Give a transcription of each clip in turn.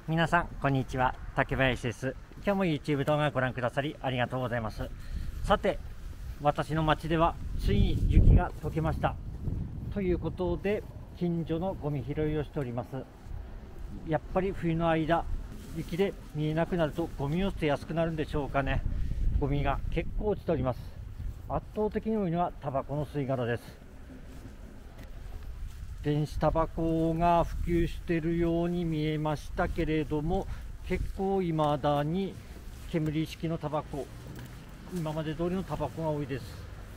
皆さんこんにちは、竹林です。今日も YouTube 動画をご覧くださりありがとうございます。さて、私の町ではついに雪が溶けましたということで、近所のゴミ拾いをしております。やっぱり冬の間雪で見えなくなるとゴミを捨てやすくなるんでしょうかね。ゴミが結構落ちております。圧倒的に多いのはタバコの吸い殻です。電子タバコが普及しているように見えましたけれども、結構未だに煙式のタバコ、今まで通りのタバコが多いです。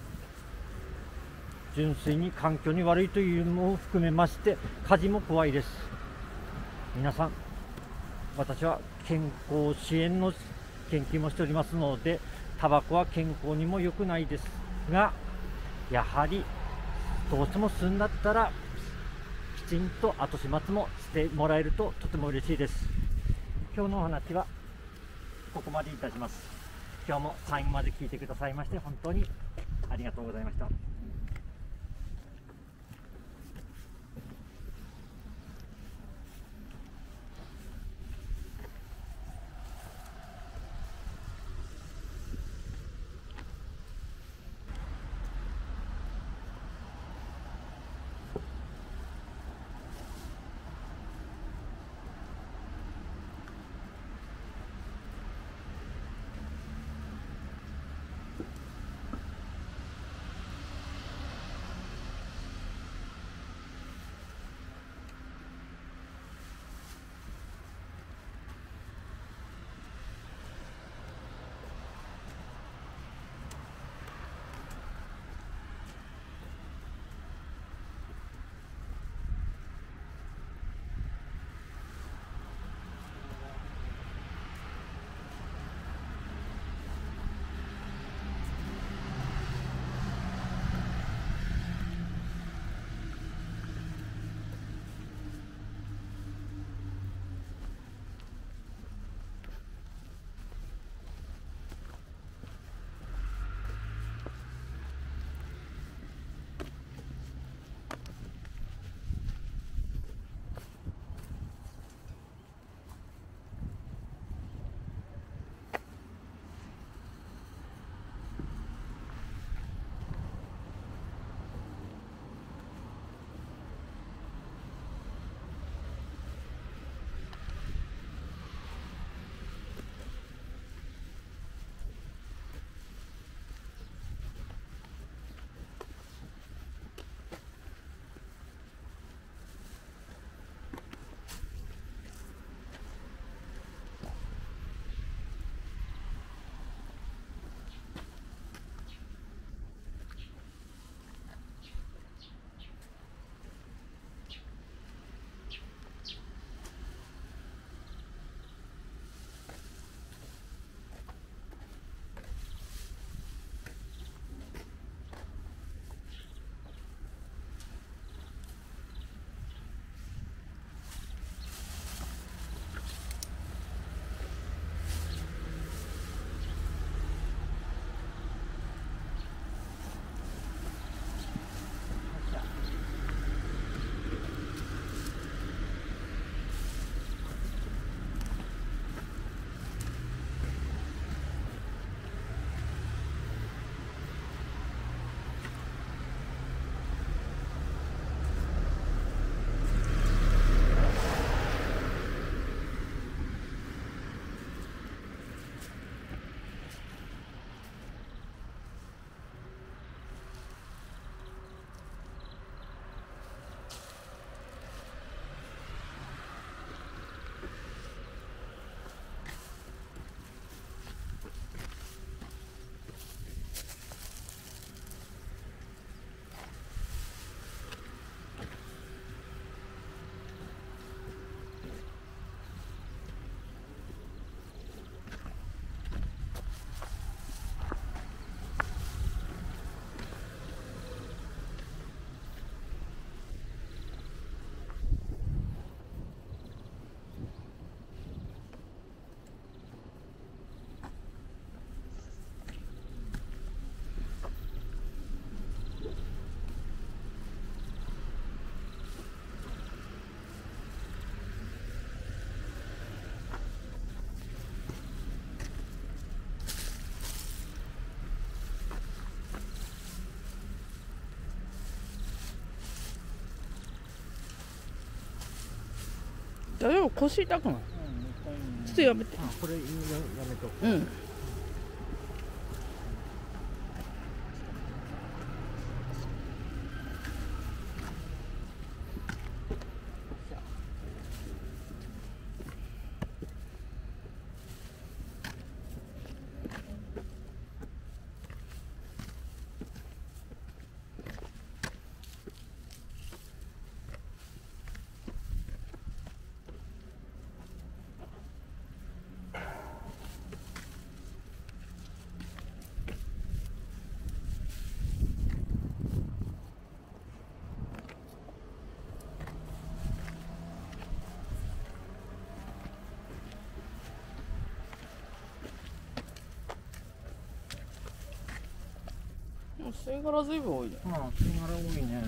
純粋に環境に悪いというのも含めまして火事も怖いです。皆さん、私は健康支援の研究もしておりますので、タバコは健康にも良くないですが、やはりどうしても吸うんだったらきちんと後始末もしてもらえるととても嬉しいです。今日のお話はここまでいたします。今日も最後まで聞いてくださいまして本当にありがとうございました。 大丈夫、腰痛くない？ちょっとやめて。 これやめとく。 うん。吸い殻ずいぶん多いね。 吸い殻多いね。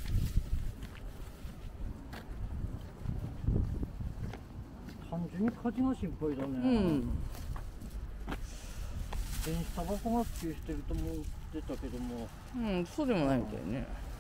単純に火事が心配だね。電子タバコが普及してると思ってたけども。 そうでもないみたいね。